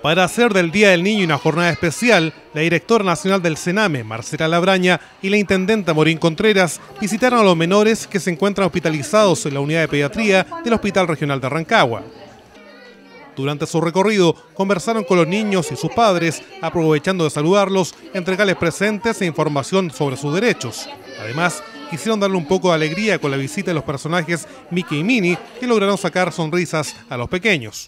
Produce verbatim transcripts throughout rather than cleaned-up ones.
Para hacer del Día del Niño una jornada especial, la directora nacional del CENAME, Marcela Labraña, y la intendenta Morín Contreras visitaron a los menores que se encuentran hospitalizados en la unidad de pediatría del Hospital Regional de Rancagua. Durante su recorrido, conversaron con los niños y sus padres, aprovechando de saludarlos, entregarles presentes e información sobre sus derechos. Además, quisieron darle un poco de alegría con la visita de los personajes Mickey y Minnie, que lograron sacar sonrisas a los pequeños.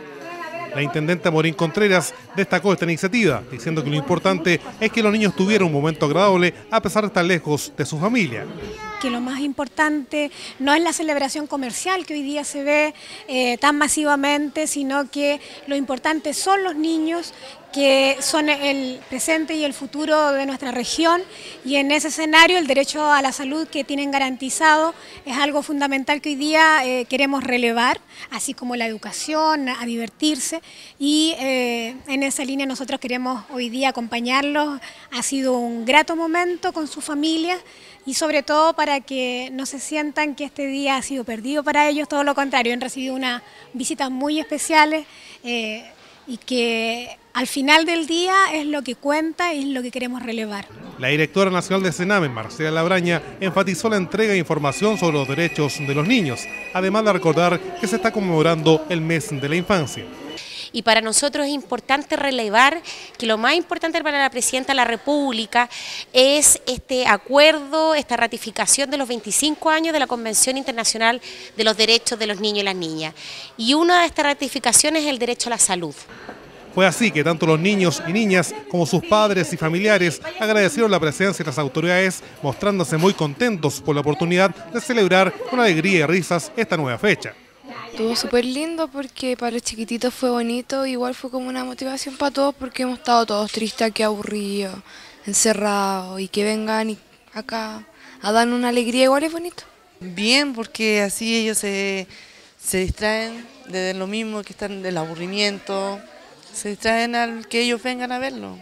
La intendenta Morín Contreras destacó esta iniciativa, diciendo que lo importante es que los niños tuvieran un momento agradable a pesar de estar lejos de su familia. Que lo más importante no es la celebración comercial que hoy día se ve eh, tan masivamente, sino que lo importante son los niños, que son el presente y el futuro de nuestra región, y en ese escenario el derecho a la salud que tienen garantizado es algo fundamental que hoy día eh, queremos relevar, así como la educación, a divertirse, y eh, en esa línea nosotros queremos hoy día acompañarlos. Ha sido un grato momento con su familia y sobre todo para que no se sientan que este día ha sido perdido para ellos, todo lo contrario, han recibido unas visitas muy especiales eh, y que al final del día es lo que cuenta y es lo que queremos relevar. La directora nacional de CENAME, Marcela Labraña, enfatizó la entrega de información sobre los derechos de los niños, además de recordar que se está conmemorando el mes de la infancia. Y para nosotros es importante relevar que lo más importante para la Presidenta de la República es este acuerdo, esta ratificación de los veinticinco años de la Convención Internacional de los Derechos de los Niños y las Niñas. Y una de estas ratificaciones es el derecho a la salud. Fue así que tanto los niños y niñas como sus padres y familiares agradecieron la presencia de las autoridades, mostrándose muy contentos por la oportunidad de celebrar con alegría y risas esta nueva fecha. Estuvo súper lindo porque para los chiquititos fue bonito, igual fue como una motivación para todos porque hemos estado todos tristes, aquí aburridos, encerrados, y que vengan y acá a dar una alegría igual es bonito. Bien, porque así ellos se, se distraen de lo mismo que están del aburrimiento, se distraen al que ellos vengan a verlo.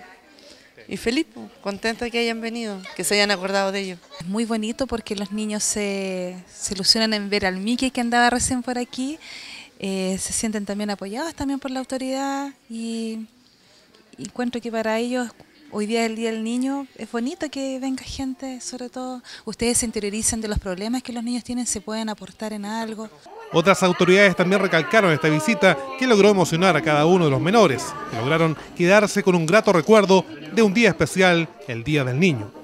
Y feliz, contenta que hayan venido, que se hayan acordado de ellos. Es muy bonito porque los niños se, se ilusionan en ver al Mickey que andaba recién por aquí, eh, se sienten también apoyados también por la autoridad y, y encuentro que para ellos hoy día es el Día del Niño, es bonito que venga gente, sobre todo ustedes se interiorizan de los problemas que los niños tienen, se pueden aportar en algo. Otras autoridades también recalcaron esta visita que logró emocionar a cada uno de los menores, que lograron quedarse con un grato recuerdo de un día especial, el Día del Niño.